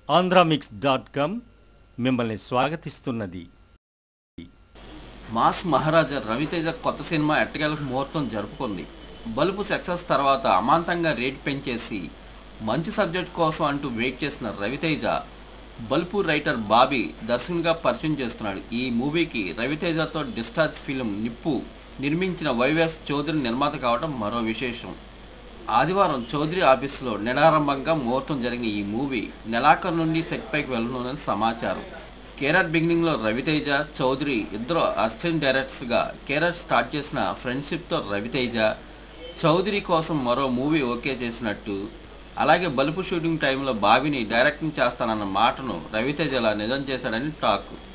ఆంధ్రామిక్స్.com మిమ్మల్ని స్వాగతిస్తున్నది. మాస్ మహారాజా రవితేజ కొత్త సినిమా ఎట్టకేలకు ముహూర్తం జరుపుకుంది. బలుపు సక్సెస్ తర్వాత అమాంతంగా రేట్ పెంచేసి మంచి సబ్జెక్ట్ కోసం అంటూ వెయిట్ చేసిన రవితేజ బలుపు రైటర్ బాబీ దర్శకునిగా పరిచయం చేస్తున్నాడు. ఈ మూవీకి రవితేజతో డిశ్చార్జ్ ఫిల్మ్ నిప్పు నిర్మించిన వైవిఎస్ చౌదరి నిర్మాత కావడం మరో విశేషం. ఆదివారం చౌదరి ఆఫీసులో నిరారంభంగా ముహూర్తం జరిగిన ఈ మూవీ నెలాఖరు నుండి సెట్ పైకి వెళ్ళనుందని సమాచారం. కెరీర్ బిగినింగ్లో రవితేజ, చౌదరి ఇద్దరు అసిస్టెంట్ డైరెక్టర్స్గా కెరీర్ స్టార్ట్ చేసిన ఫ్రెండ్షిప్తో రవితేజ చౌదరి కోసం మరో మూవీ ఓకే చేసినట్టు, అలాగే బలుపు షూటింగ్ టైంలో బాబీని డైరెక్టింగ్ చేస్తానన్న మాటను రవితేజ ఇలా నిజం చేశాడని టాక్.